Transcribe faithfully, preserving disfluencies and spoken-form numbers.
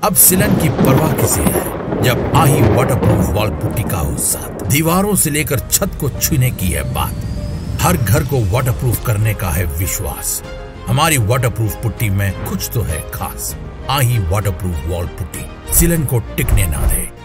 अब सिलन की परवाह किसे है जब आही वाटरप्रूफ वॉल पुट्टी का हो साथ। दीवारों से लेकर छत को छूने की है बात। हर घर को वाटरप्रूफ करने का है विश्वास। हमारी वाटरप्रूफ पुट्टी में कुछ तो है खास। आही वाटरप्रूफ वॉल पुट्टी सिलन को टिकने ना दे।